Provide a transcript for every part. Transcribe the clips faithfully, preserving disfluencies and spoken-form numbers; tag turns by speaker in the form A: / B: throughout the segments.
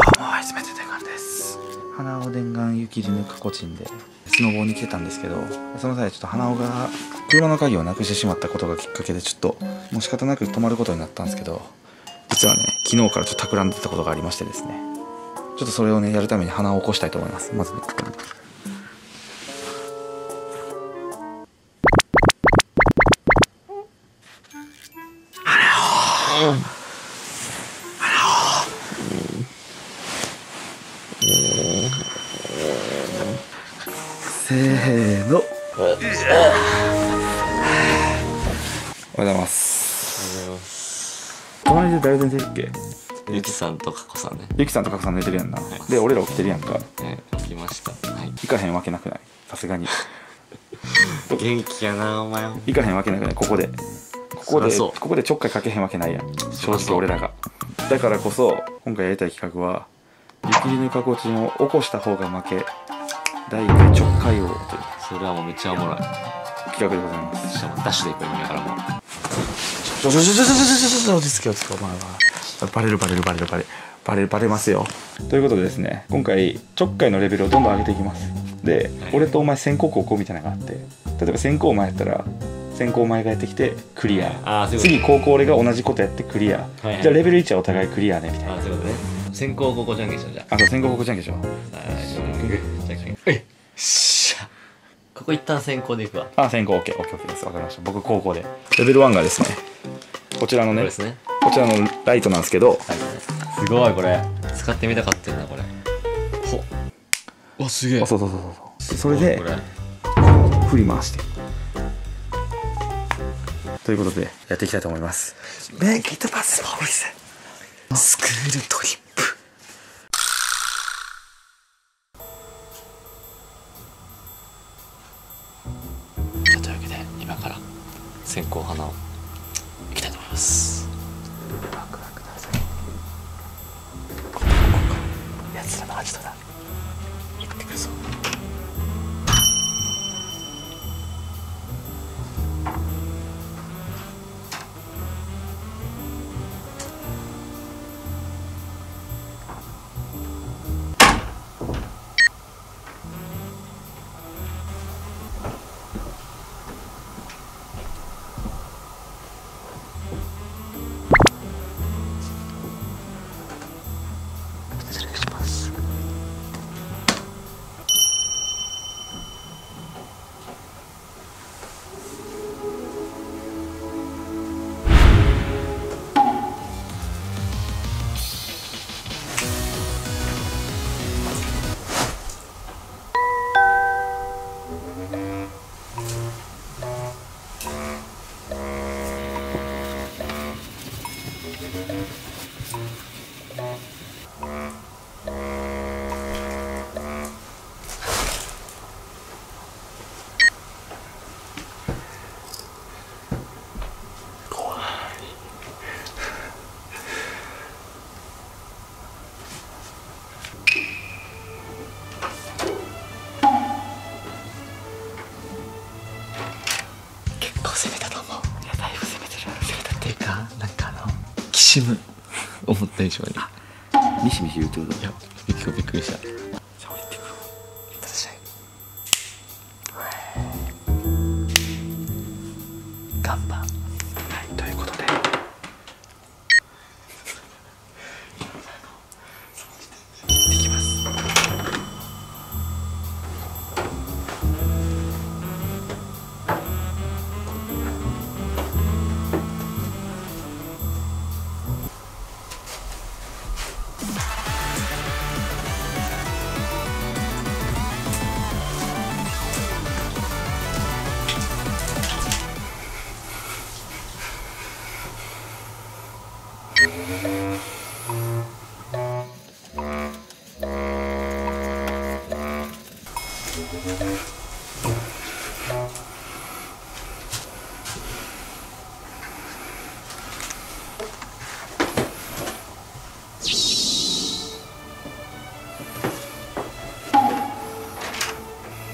A: うも初めてって感じです。鼻緒伝願湯切り抜くコチンでスノボーに来てたんですけど、その際ちょっと鼻緒が車の鍵をなくしてしまったことがきっかけでちょっともう仕方なく止まることになったんですけど、実はね昨日からちょっと企んでたことがありましてですね、ちょっとそれをねやるために鼻を起こしたいと思います。まずねここに鼻をせーの。おはようございます。隣で誰と寝てるっけ？
B: ゆきさんとかこさんね。
A: ゆきさんとかこさん寝てるやんな、はい、で俺ら起きてるやんか、
B: ね、起きました。はい、
A: 行かへんわけなくない？さすがに
B: 元気やなお前。
A: 行かへんわけなくない？ここでここでここでちょっかいかけへんわけないやん、正直俺らが。だからこそ今回やりたい企画は湯切りぬかこちんを起こした方が負けだいいっかいちょっかい王という、
B: それはもうめっちゃおもろい
A: 企画でございます。
B: しかもダッシュでいく意味やからもう
A: ちょちょちょちょちょちょちょ落ち着け落ち着け、お前はバレるバレるバレるバレるバレるバレますよ。ということでですね、今回ちょっかいのレベルをどんどん上げていきます。で、はい、俺とお前先行後攻みたいなのがあって、例えば先行前やったら先行前がやってきてクリア、あー次後攻俺が同じことやってクリア、はいはい、じゃあレベルいちはお互いクリアねみたいな。あーそういうことね。先行後攻じゃんけんしよう。じゃああそう先行後攻じゃんけんしよう。
B: えっしゃ、ここ一旦先行でいくわ。
A: あ、先行 OKOKOK です。わかりました。僕後攻でレベルいちがですね、こちらのね、 こ, ですねこちらのライトなんですけど、はい、
B: すごいこれ使ってみたかったんだこれ。ほっ、わすげえ。
A: そうそうそうそう、それで振り回してということでやっていきたいと思います。メイキットパスモールススクールトリップ。
B: じゃあというわけで今から線香花をいきたいと思います。
A: ワクワクだぜ。ここからやつらのアジトだ。行ってくるぞ。
B: 攻めたと思う。いやだいぶ攻めてる。攻めたっていうかなんかあのきしむ思った以上に
A: ミシミシ言うてるの。
B: いやびっくりびっくりした。
A: じゃあ俺行ってくる。
B: いってらっしゃい。ガンバ。はい、
A: ということでできます。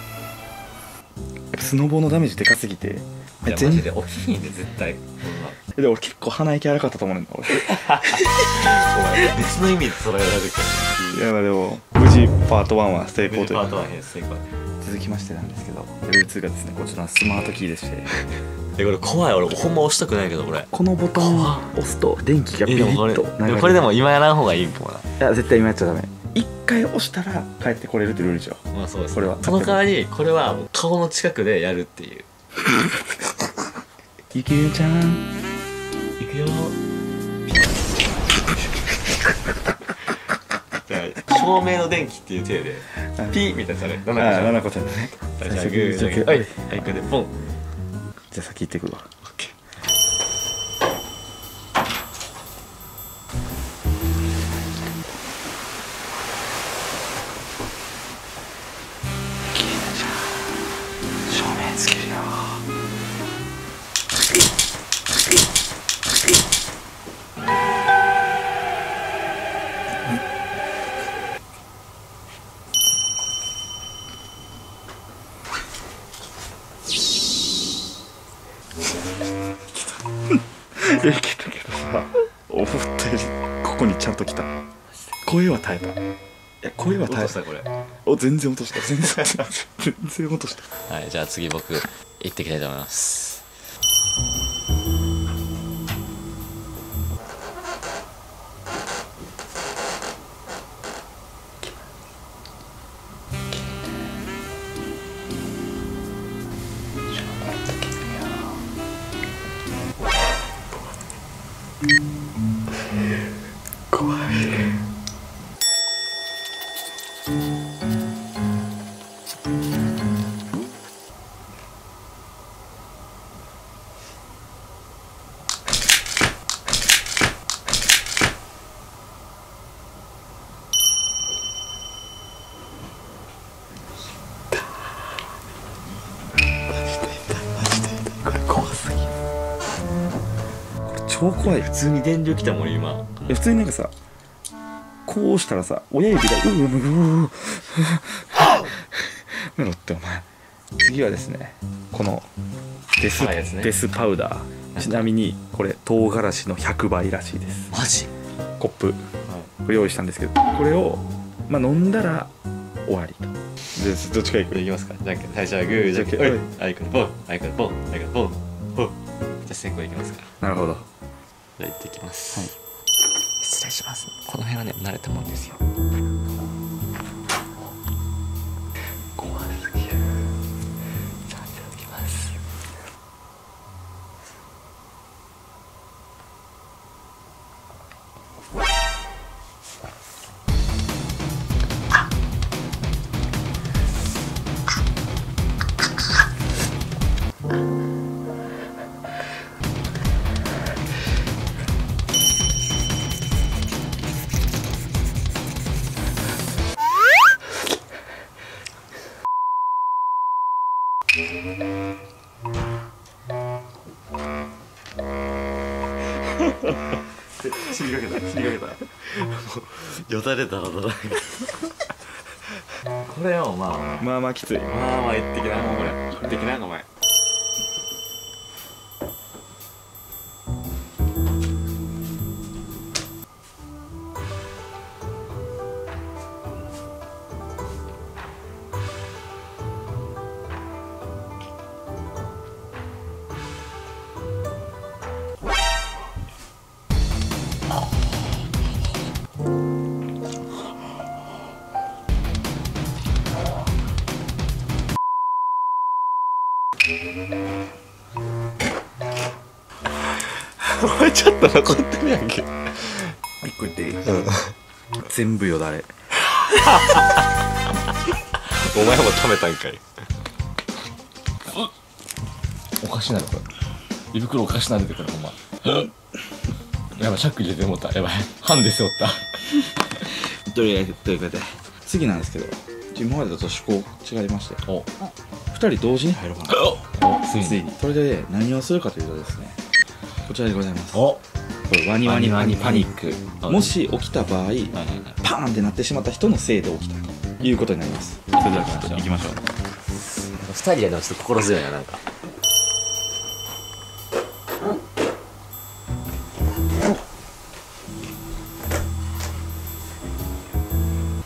A: スノボーのダメージでかすぎて、
B: いやマジで起きひんで絶対。
A: で俺結構鼻息荒かったと思うねんだ俺
B: お前別の意味で捉えられるか
A: いやまあでも無事パートワンは成功という
B: らパートワン編成功。
A: 続きましてなんですけどレベルツーがですねこちらのスマートキーでして
B: えこれ怖い、俺ほんま押したくないけどこれ。
A: このボタンを押すと電気がビリ
B: えでもこれ
A: ッと流れる。
B: でもこれでも今やらん方がいいかもな。
A: いや絶対今やっちゃダメ。一回押したら帰ってこれるってルールでしょ。
B: まあそうです、
A: これは
B: その代わりこれはもう顔の近くでやるっていう。
A: ゆきゆちゃん
B: いくよじゃあ照明の電気っていう体でピーみたいなされ
A: ああななこちゃんだね。
B: じゃあグーじゃあグーはいはいこれでポン。
A: じゃあ先行ってくるわ。
B: オッケー。
A: 照明つけるよ。いやいけたけどさ思ったよりここにちゃんと来た。声は耐えた。いや声は耐えた。
B: これ。
A: お全然落とした全然全然落とした。
B: はい、じゃあ次僕行ってきたいと思います。
A: 怖い。これ怖すぎる。これ超怖い。
B: 普通に電流来たもん今。
A: いや普通になんかさこうしたらさ親指がうううううなのってお前。次はですねこのデス、
B: はいですね
A: デスパウダー。ちなみにこれ唐辛子のひゃくばいらしいです。
B: マジ？
A: コップこれ用意したんですけどこれをまあ飲んだら終わりと。でどっちからいく？
B: いきますか。じゃんけん最初はグーじゃんけんはいあいこのポンあいこのポンあいこのポンポン。じゃあ先行いきますから
A: なるほど。
B: じゃあ行ってきます。
A: はい。
B: 失礼します。この辺はね慣れたもんですよ。
A: 怖すぎる。
B: じゃあいただきます。
A: 死にかけた死にかけた。
B: よだれだらだらこれをまあ
A: まあまあきつい。
B: まあまあ言ってきなもうこれ言ってきなお前。
A: お前ちょっと残ってるやんけ。一個言っていい？うん。全部よだれ。
B: お前も食べたんかい。おかしなるこれ。胃袋おかしなるでこれほんま。やばいシャック入れてもった。やばいハンデ背負った。
A: とりあえずということで次なんですけど今までと趣向違いまして
B: お
A: ふたり同時に入ろうかな。
B: おついに
A: ついにそれで何をするかというとですねこちらでございます。
B: お
A: これワニワニワニパニック。
B: はい
A: もし起きた場合
B: はいはいはい。
A: パーンってなってしまった人のせいで起きたということになります。それでは行きましょう。
B: 二人ででもちょっと心強いななんか。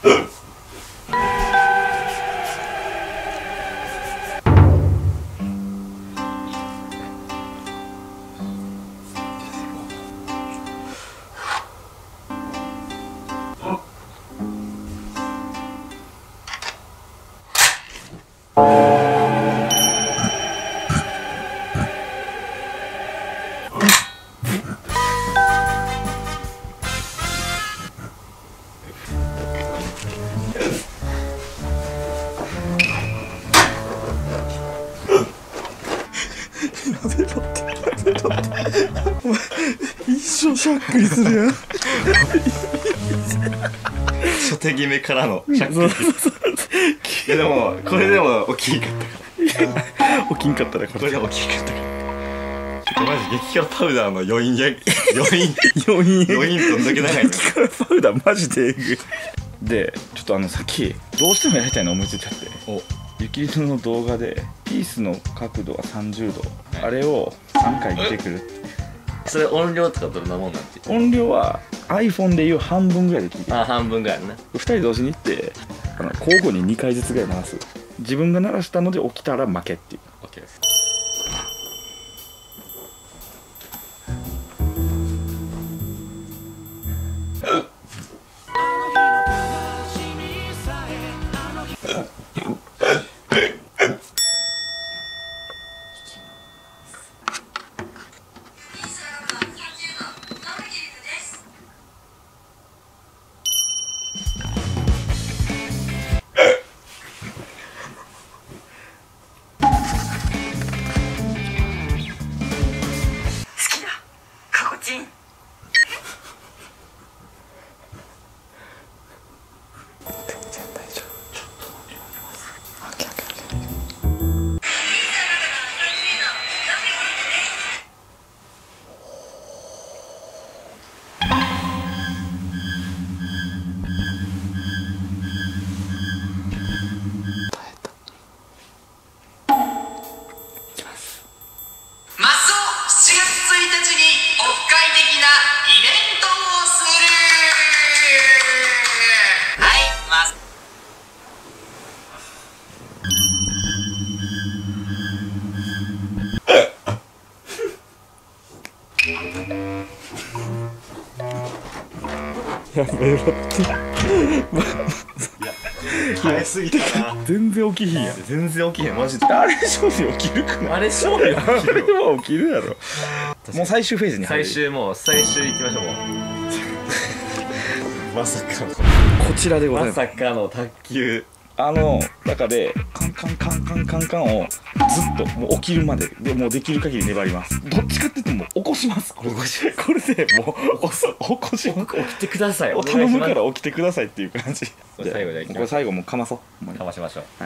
A: 一生しゃっくりするやん。
B: 初手決めからのしゃっくり。いやでもこれでも大きかったから
A: 起きんかったらこれ
B: これでも大きかったからちょっとマジ激辛パウダーの余韻や余韻
A: 余韻
B: 余韻とんだけ長いの
A: 激辛パウダーマジでえぐい。でちょっとあのさっきどうしてもやりたいの思いついちゃって、
B: お
A: 雪犬の動画でピースの角度がさんじゅうど、あれをさんかい出てくるって。
B: それ音量とかどんなもんなんて
A: 音量は iPhone でいう半分ぐらいで聞いてる。
B: あ半分ぐらいね。
A: ふたり同時に行ってあの交互ににかいずつぐらい鳴らす。自分が鳴らしたので起きたら負けっていう。
B: OK です。
A: やめろって
B: 早すぎたな。
A: 全然起きひんやん。
B: 全然起きへんマジで。
A: あれ勝利起きるかな。
B: あれ勝利
A: あれは起きるやろ。もう最終フェーズに入る。
B: 最終もう最終行きましょうもう。まさかの
A: こちらでござい
B: ま
A: ます。
B: さかの卓球。
A: あの中でカンカンカンカンカンカンをずっともう起きるまででもうできる限り粘ります。どっちかって言っても起こします。これこれでもう起こす起こします。
B: 起きてください。
A: お頼むから起きてくださいっていう感じ。
B: これ最後でいきます
A: これ最後もうかまそう。ほんまに
B: かましましょう。
A: はい。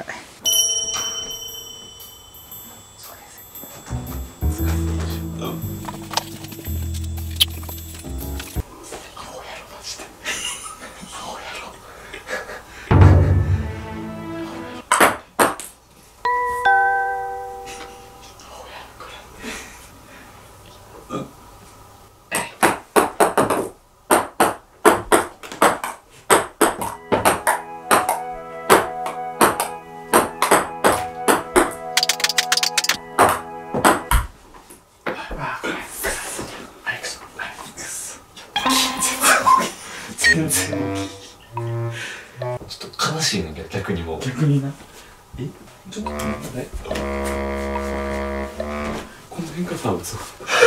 B: 全然ちょっと悲しいねんけど逆にもう
A: 逆にな。
B: え
A: ちょっと待って。この辺からさ、嘘。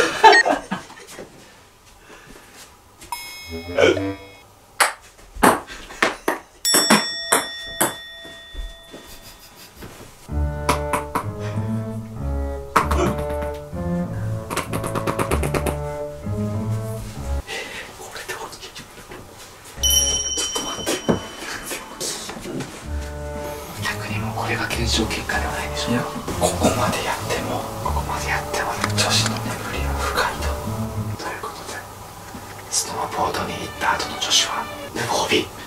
C: これが検証結果ではないでしょう。
A: いや、
C: ここまでやってもここまでやっても女子の眠りは深いと。ということでスノーボードに行った後の女子はご褒美